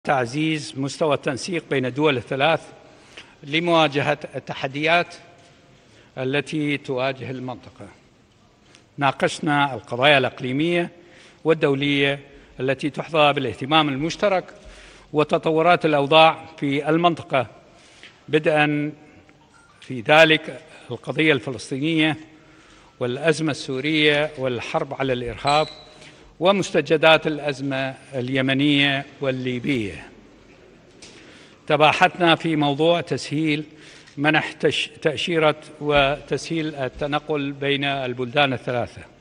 تعزيز مستوى التنسيق بين الدول الثلاث لمواجهة التحديات التي تواجه المنطقة. ناقشنا القضايا الإقليمية والدولية التي تحظى بالاهتمام المشترك وتطورات الأوضاع في المنطقة، بدءا في ذلك القضية الفلسطينية والأزمة السورية والحرب على الإرهاب ومستجدات الأزمة اليمنية والليبية. تباحثنا في موضوع تسهيل منح تأشيرة وتسهيل التنقل بين البلدان الثلاثة.